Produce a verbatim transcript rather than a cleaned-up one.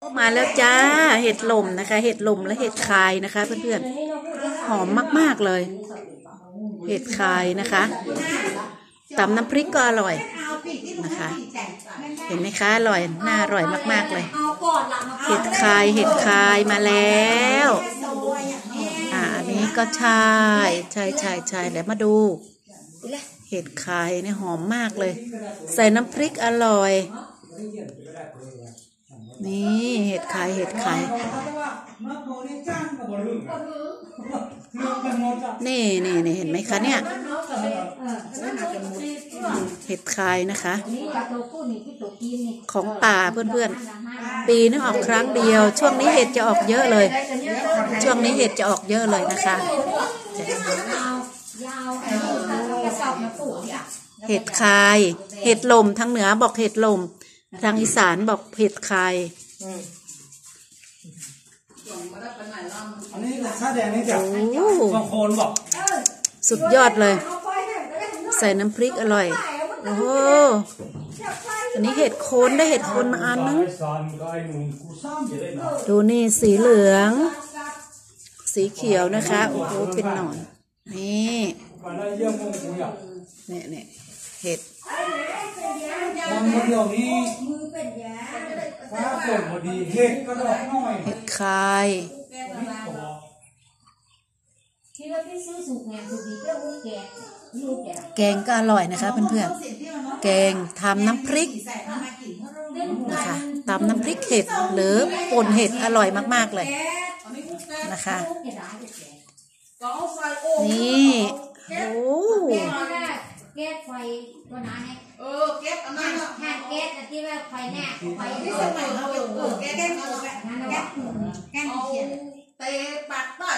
มาแล้วจ้าเห็ดลมนะคะเห็ดลมและเห็ดคายนะคะเพื่อนๆหอมมากๆเลยเห็ดคายนะคะตำน้ำพริกก็อร่อยนะคะเห็นไหมคะอร่อยน่าอร่อยมากๆเลยเห็ดคายเห็ดคายมาแล้วอ่าอันนี้ก็ใช่ใช่ใช่ใช่แล้วมาดูเห็ดคายเนี่ยหอมมากเลยใส่น้ำพริกอร่อยนี่เห็ดคายเห็ดคายนี่นี่นี่เห็นไหมคะเนี่ยเห็ดคายนะคะของป่าเพื่อนๆปีนึงออกครั้งเดียวช่วงนี้เห็ดจะออกเยอะเลยช่วงนี้เห็ดจะออกเยอะเลยนะคะเห็ดคายเห็ดลมทางเหนือบอกเห็ดลมทางอีสานบอกเห็ดคายอันนี้ชาแดงนี่จากบางคนบอกสุดยอดเลยใส่น้ำพริกอร่อยโอ้โหอันนี้เห็ดโคนได้เห็ดโคนมาอันนึงดูนี่สีเหลืองสีเขียวนะคะโอ้โหเป็นหนอนนี่เนี่ยเนี่ยเห็ดบางเดียวนี้ฟ้าฝนพอดีเห็ดก็ดอกน้อยเห็ดคายแกงก็อร่อยนะคะเพื่อนๆแกงทำน้ำพริกนะคะตำน้ำพริกเห็ดหรือป่นเห็ดอร่อยมากๆเลยนะคะนี่โอ้แก๊สไฟตัวนั้นเนี่ยเออแก๊สอันนั้นแค่แก๊สที่ว่าไฟแน่ไฟที่สมัยเราเออแก๊สแก๊สแก๊สแก๊สแก๊สเขียนเตะปัดได้